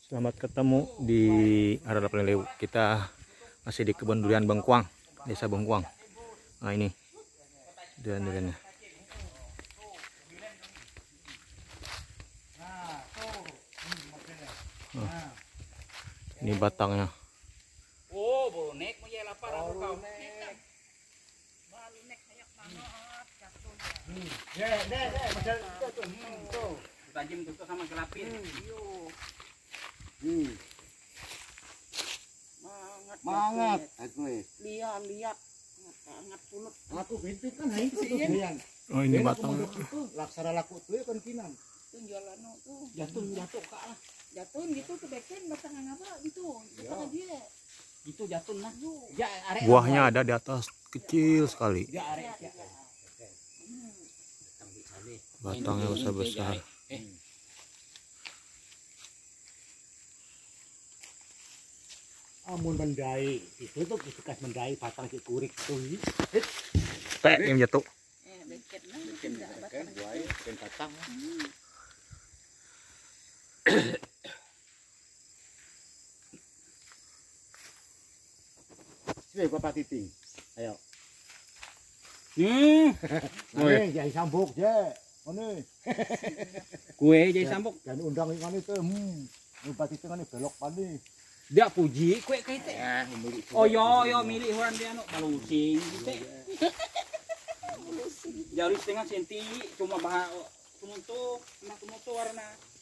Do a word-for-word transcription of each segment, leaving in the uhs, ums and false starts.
Selamat ketemu di area delapan Lewu. Kita masih di kebun durian Bengkuang, desa Bengkuang. Nah ini durian-duriannya. Nah, ini batangnya. Oh, bonek mau ya lapar aku kau. Ya, deh, deh, model itu tuh. Hmm, tuh. Tajam tuh sama gelapin. Yo. Hmm. Mangat, Mangat aku eh. lihat lihat ngat pulut. Aku bintu kan hai itu tuh yang. Oh ini batangnya. Itu laksana laku tuh kan kinam. Itu jualan tuh. Jatuh jatuh kak lah. Jatuh gitu tuh beken batang apa gitu. Batang dia. Itu jatuh nah. Ya arek. Buahnya ada di atas, kecil sekali. Ya arek ya. Batangnya besar-besar. Eh. Amun mendai itu tuh bekas mendai batang si kurik tuh. Tek yang jatuh. Eh beken lah. Bikin kan buai bikin batang. Sini Bapak Titi. Ayo. Hmm. Nih, jangan sambuk, je. Mana? Kue jadi sambuk. Jangan undang ikan itu. Hmm. Bapak Titi kan belok pani. Dia puji kue kayak teh. Oh yo yo milih orang dia no balusing gitu. Jari setengah senti cuma bahan tumutu, cuma tumutu warna.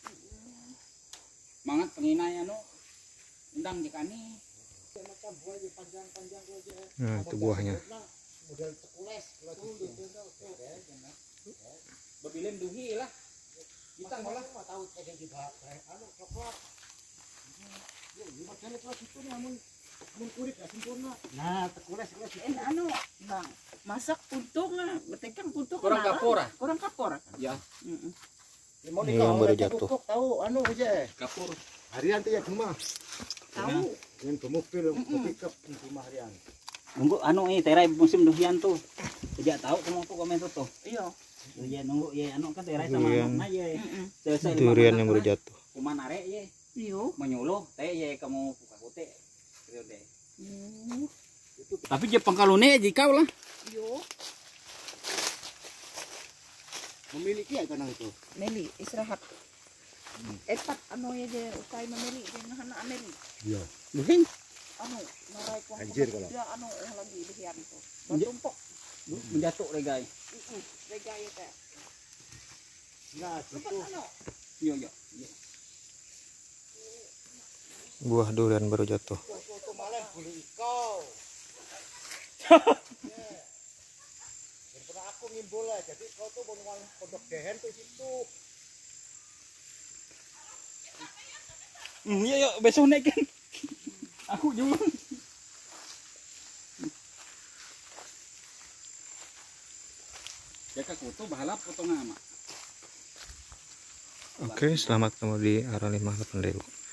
Mangat penginai anu undang jekani. Macam buah panjang-panjang aja. Nah, itu buahnya. Model tekules Bebilem duhi lah. kita malah tahu saya juga anu coklat. Macam itu itu namun namun kulit gak sempurna. Nah, tekules tekules itu. En anu bang masak puntung lah, betekan puntung. Kurang kapur ah. Kurang kapur. Ya. Heeh. Ini yang baru jatuh. Tahu anu aja. Kapur. Harian tuh ya rumah. Tahu. Dengan pemobil pickup di rumah harian. Nunggu anu eh terai musim duhian tuh. Tidak tahu kamu tuh komen tuh. Iya. Ya nunggu ya anu kan terai sama Durian. anak ya. Heeh. Selesai Durian yang baru jatuh. Kuman arek ya. Iyo. Menyuluh teh ya kamu buka kute. Gitu deh. Hmm. Tapi je pangkalune jika lah. Iyo. Memiliki ya tanah itu. Meli istirahat. Epat anu ya je utai memeli dengan anak Meli. Iya. Duhin. Anu narai kuang. Anjir kalau. Dia anu yang lagi dihian tuh. Batumpok. Menjatuh deh guys. Heeh. Regay teh. Nah, Cepat itu. anu. Yo yo. Buah durian baru jatuh. Foto malam bulu ikau. Pernah aku ngimbul lah, jadi kau tuh mau pondok dehen tuh situ. Hmm, iya yo besok naikin. Aku juga. Jaka kutu bahalap potong nama. Oke, selamat ketemu di area lima delapan Lewu.